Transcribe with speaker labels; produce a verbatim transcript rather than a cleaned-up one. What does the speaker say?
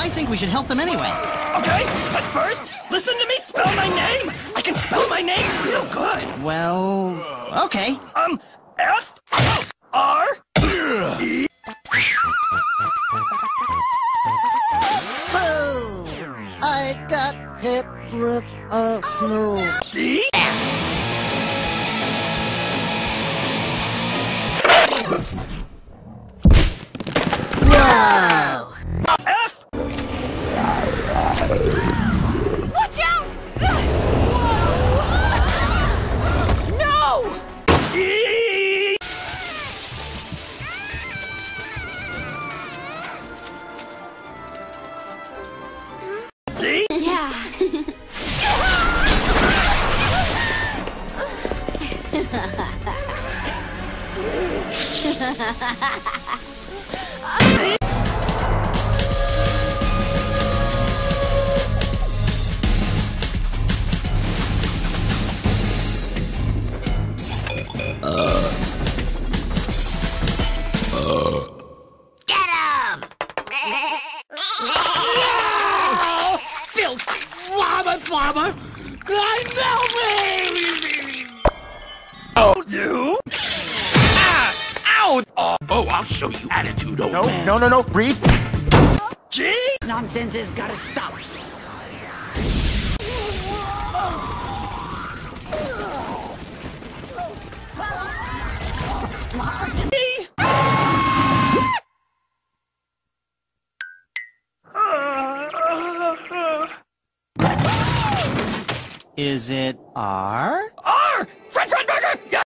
Speaker 1: I think we should help them anyway.
Speaker 2: Okay, but first, listen to me spell my name. I can spell my name real good.
Speaker 1: Well, okay.
Speaker 2: Um, F R E.
Speaker 3: Boo! I got hit with a move.
Speaker 2: D.
Speaker 3: Whoa!
Speaker 2: F.
Speaker 4: Watch out! No!
Speaker 2: E. D.
Speaker 4: Yeah.
Speaker 3: Get him!
Speaker 2: Filthy flobber flobber! I know me! Oh, you? Ah! Ow! Oh, oh, I'll show you attitude, old
Speaker 5: No,
Speaker 2: man.
Speaker 5: no, no, no, breathe.
Speaker 2: G?
Speaker 3: Nonsense has gotta stop.
Speaker 2: E?
Speaker 1: Is it R?